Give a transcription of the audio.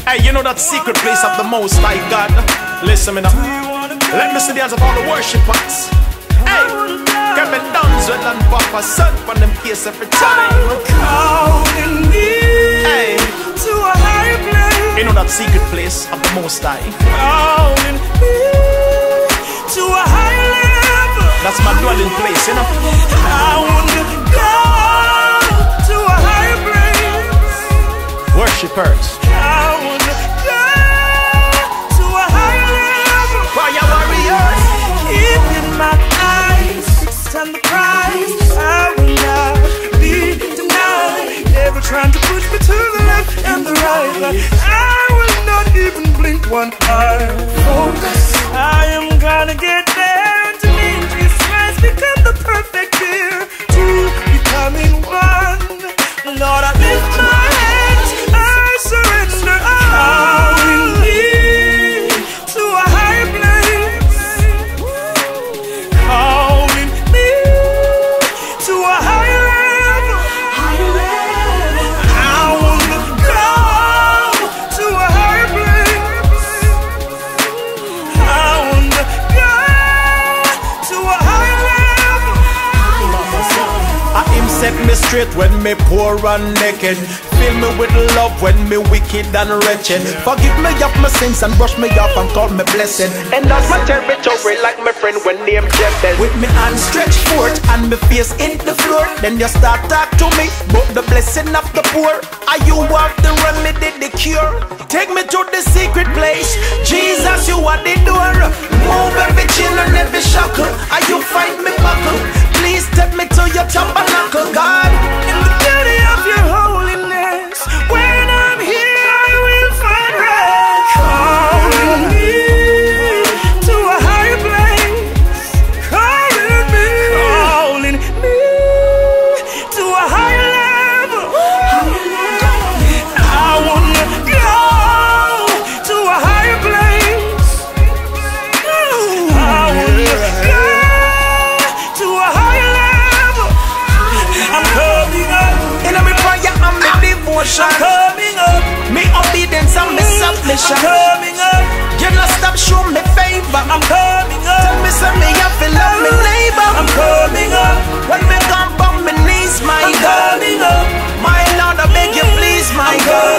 Hey, you know that secret place of the Most High God? Listen me now. Let me see the hands of all the worshipers. Hey, Kevin Downswell and Papa Son for them case every time. Calling me to a higher place. You know that secret place of the Most High? Calling me to a higher level. That's my dwelling place, you know. I want to go to a higher place. Worshipers. I want to go to a higher level. Fire warriors. Keeping my eyes fixed on the prize. I will not be denied. Never trying to push me to the left and the right. I will not even blink one eye. Focus. I am gonna get there. To me, Jesus Christ become the perfect peer. Two becoming one. Lord, I lift my hands. I surrender. Calling me to a higher place. Calling me to a higher level. I want to go to a higher place. I want to go to a higher level. Him set me straight when me poor and naked. Fill me with love when me wicked and wretched. Forgive me of my sins and brush me off and call me blessed. And that's my territory like my friend when named Jebel. With me hand stretched forth and me face in the floor. Then you start talk to me about the blessing of the poor. Are you have the remedy, the cure? Take me to the secret place. Jesus, you are the door. Move every chain and every shackle. Are you find me buckle? Please take me to your tabernacle, God. In the beauty of your holiness, when I'm here, I will find rest. Calling me to a higher place. Calling me to a higher level. I wanna go to a higher place. I wanna go to a higher level. I'm coming up. In my prayer and my devotion, I'm coming up. me obedience and me submission. I'm coming up. You not stop show me favor. I'm coming up. Tell me say me have to love me neighbor. I'm coming up. When me come on my knees, my I'm God, coming up. my Lord, I beg you please, my I'm God.